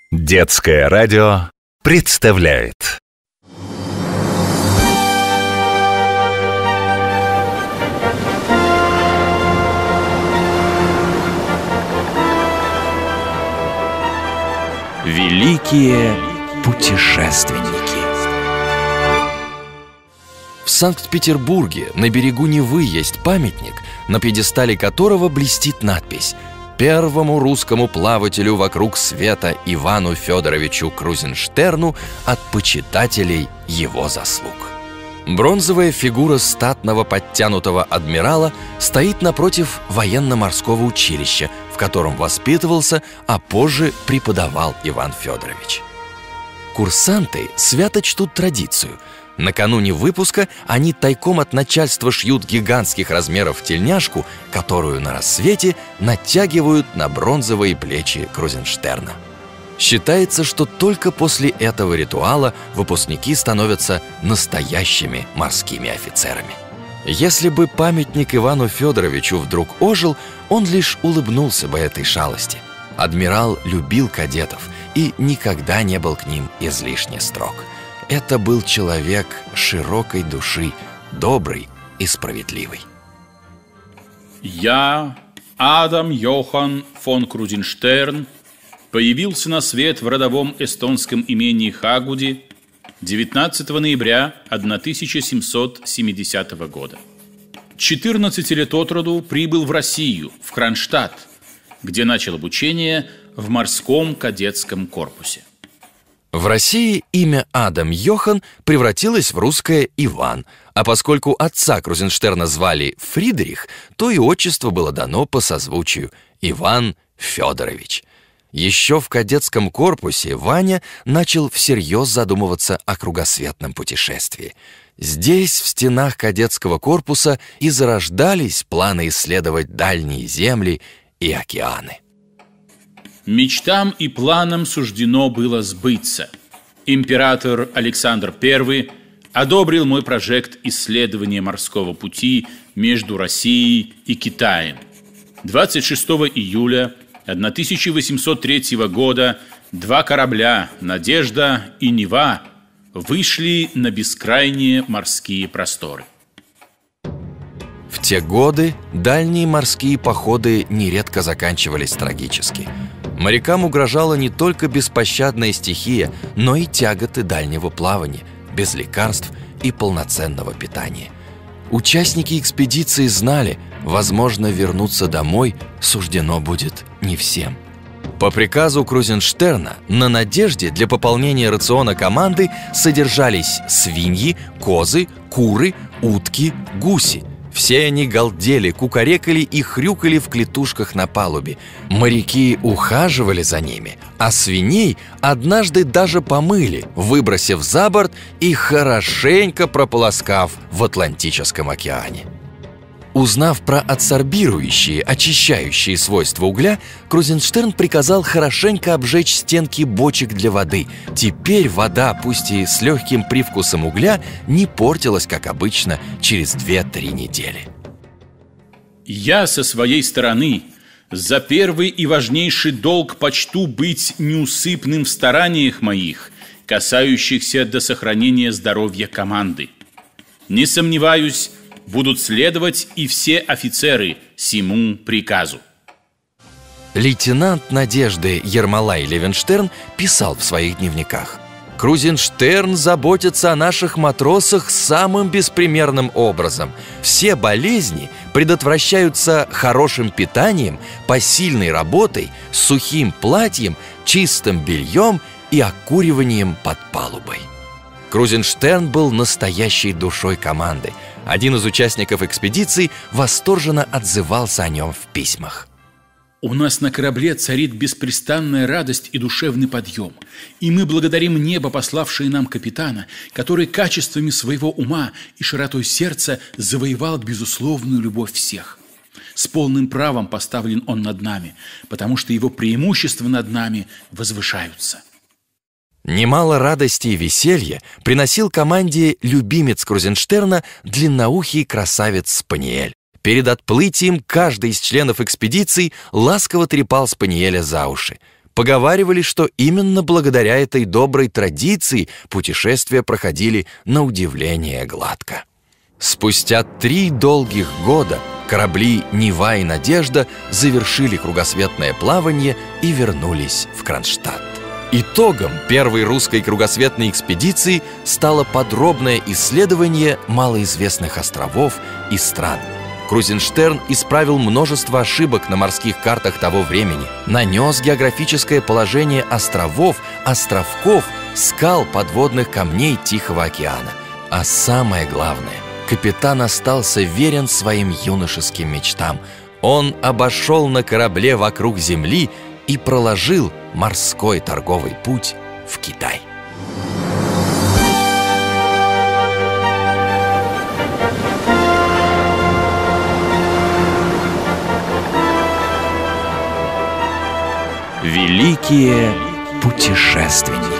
Детское радио представляет Великие путешественники. В Санкт-Петербурге на берегу Невы есть памятник, на пьедестале которого блестит надпись: «Первому русскому плавателю вокруг света Ивану Федоровичу Крузенштерну от почитателей его заслуг». Бронзовая фигура статного подтянутого адмирала стоит напротив военно-морского училища, в котором воспитывался, а позже преподавал Иван Федорович. Курсанты свято чтут традицию. Накануне выпуска они тайком от начальства шьют гигантских размеров тельняшку, которую на рассвете натягивают на бронзовые плечи Крузенштерна. Считается, что только после этого ритуала выпускники становятся настоящими морскими офицерами. Если бы памятник Ивану Федоровичу вдруг ожил, он лишь улыбнулся бы этой шалости. Адмирал любил кадетов и никогда не был к ним излишне строг. Это был человек широкой души, добрый и справедливый. Я, Адам Йохан фон Крузенштерн, появился на свет в родовом эстонском имении Хагуди 19 ноября 1770 года. 14 лет от роду прибыл в Россию, в Кронштадт, где начал обучение в морском кадетском корпусе. В России имя Адам Йохан превратилось в русское Иван, а поскольку отца Крузенштерна звали Фридрих, то и отчество было дано по созвучию – Иван Федорович. Еще в кадетском корпусе Ваня начал всерьез задумываться о кругосветном путешествии. Здесь, в стенах кадетского корпуса, и зарождались планы исследовать дальние земли и океаны. Мечтам и планам суждено было сбыться. Император Александр I одобрил мой проект исследования морского пути между Россией и Китаем. 26 июля 1803 года два корабля «Надежда» и «Нева» вышли на бескрайние морские просторы. В те годы дальние морские походы нередко заканчивались трагически. Морякам угрожала не только беспощадная стихия, но и тяготы дальнего плавания, без лекарств и полноценного питания. Участники экспедиции знали, возможно, вернуться домой суждено будет не всем. По приказу Крузенштерна на «Надежде» для пополнения рациона команды содержались свиньи, козы, куры, утки, гуси. Все они галдели, кукарекали и хрюкали в клетушках на палубе. Моряки ухаживали за ними, а свиней однажды даже помыли, выбросив за борт и хорошенько прополоскав в Атлантическом океане. Узнав про адсорбирующие, очищающие свойства угля, Крузенштерн приказал хорошенько обжечь стенки бочек для воды. Теперь вода, пусть и с легким привкусом угля, не портилась, как обычно, через 2-3 недели. Я со своей стороны за первый и важнейший долг почту быть неусыпным в стараниях моих, касающихся до сохранения здоровья команды. Не сомневаюсь, будут следовать и все офицеры сему приказу. Лейтенант «Надежды» Ермолай Левенштерн писал в своих дневниках: «Крузенштерн заботится о наших матросах самым беспримерным образом. Все болезни предотвращаются хорошим питанием, посильной работой, сухим платьем, чистым бельем и окуриванием под палубой». Крузенштерн был настоящей душой команды. Один из участников экспедиции восторженно отзывался о нем в письмах. У нас на корабле царит беспрестанная радость и душевный подъем. И мы благодарим небо, пославшее нам капитана, который качествами своего ума и широтой сердца завоевал безусловную любовь всех. С полным правом поставлен он над нами, потому что его преимущества над нами возвышаются. Немало радости и веселья приносил команде любимец Крузенштерна, длинноухий красавец Спаниель. Перед отплытием каждый из членов экспедиции ласково трепал Спаниеля за уши. Поговаривали, что именно благодаря этой доброй традиции путешествия проходили на удивление гладко. Спустя 3 долгих года корабли «Нева» и «Надежда» завершили кругосветное плавание и вернулись в Кронштадт. Итогом первой русской кругосветной экспедиции стало подробное исследование малоизвестных островов и стран. Крузенштерн исправил множество ошибок на морских картах того времени, нанес географическое положение островов, островков, скал, подводных камней Тихого океана. А самое главное, капитан остался верен своим юношеским мечтам. Он обошел на корабле вокруг Земли и проложил морской торговый путь в Китай. Великие путешественники.